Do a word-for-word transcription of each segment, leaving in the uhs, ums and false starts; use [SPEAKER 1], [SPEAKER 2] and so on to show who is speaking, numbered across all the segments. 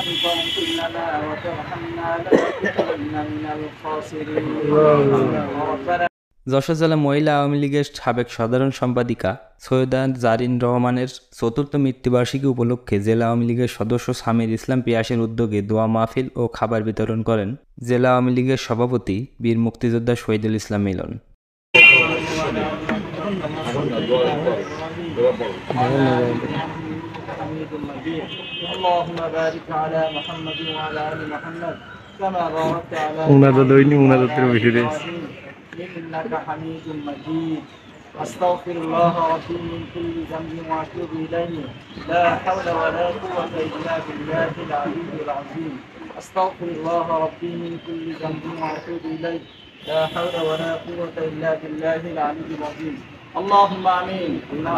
[SPEAKER 1] لم تغفر لنا وترحمنا لنكونن من الخاسرين ربنا
[SPEAKER 2] যশোর জেলা মহিলা আওয়ামী লীগের সাবেক সাধারণ সম্পাদিকা সৈয়দা জারিন রহমানের চতুর্থ মৃত্যুবার্ষিকী উপলক্ষে জেলা আওয়ামী লীগের সদস্য সামির ইসলাম পিয়াসের উদ্যোগে দোয়া মাহফিল ও খাবার বিতরণ করেন জেলা আওয়ামী লীগের সভাপতি বীর মুক্তিযোদ্ধা শহীদুল ইসলাম মিলন।
[SPEAKER 1] اللهم بارك على محمد وعلى ال محمد كما باركت على إنك حميد مجيد. أستغفر الله ربي من كل ذنب وأتوب إليه لا حول ولا قوة إلا بالله العلي العظيم. أستغفر الله ربي من كل ذنب وأتوب إليه لا حول ولا قوة إلا بالله العلي العظيم. اللهم آمين.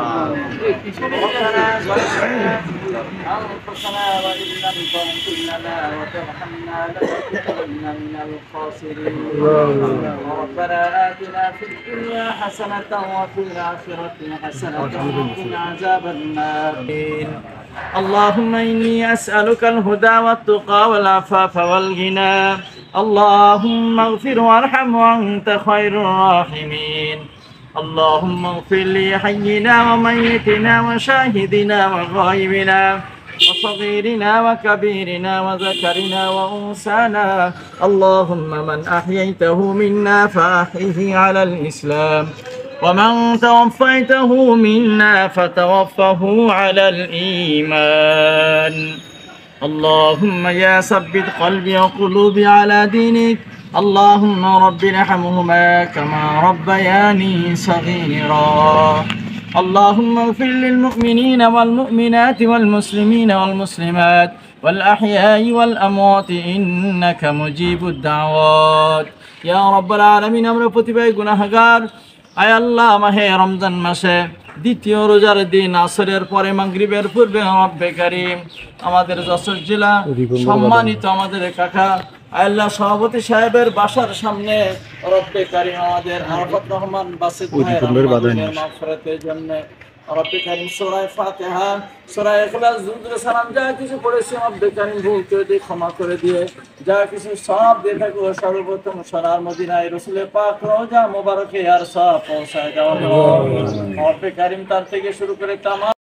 [SPEAKER 1] ربنا ظلمنا أنفسنا وإن لم تغفر لنا وترحمنا لنكونن من الخاسرين ربنا آتنا في الدنيا حسنة وفي الآخرة حسنة وقنا عذاب النار. اللهم إني أسألك الهدى والتقى والعفاف والغنى. اللهم اغفر وارحم وأنت خير الراحمين. اللهم اغفر لحينا وميتنا وشاهدنا وغائبنا وصغيرنا وكبيرنا وذكرنا وأنثانا. اللهم من أحييته منا فأحيه على الإسلام ومن توفيته منا فتوفه على الإيمان. اللهم يا ثبت قلبي وقلوبي على دينك. اللهم رب ارحمهما كما ربياني صغيرا. اللهم اغفر للمؤمنين والمؤمنات والمسلمين والمسلمات والأحياء والأموات إنك مجيب الدعوات. يا رب العالمين আমরা প্রতিবাই গুনাহগার। আয় আল্লাহ, মাহে রমজান মাসে দ্বিতীয় রোজার দিন আসরের পরে মাগরিবের পূর্বে রব্বে কারীম আমাদের যশোর জেলা সম্মানিত আমাদের কাকা আল্লাহ সভাপতি সাহেবের বাসার সামনে রব্বে কারীম আমাদের আরাফাত রহমান বাসিত ভাইয়ের মাগফিরাতের জন্য রব্বে কারীম সূরা ফাতিহা, সূরা ইখলাস, দুরূদ সালাম যা কিছু পড়েছি রব্বে কারীম ভুল করে দিয়ে ক্ষমা করে দিয়ে যা কিছু সওয়াব দিয়ে থাকো সর্বপ্রথম সোনার মদিনায় রাসূলের পাক রওজা মোবারকে আর সওয়াব পৌঁছায় দাও রব্বে কারীম। তার থেকে শুরু করে তামাম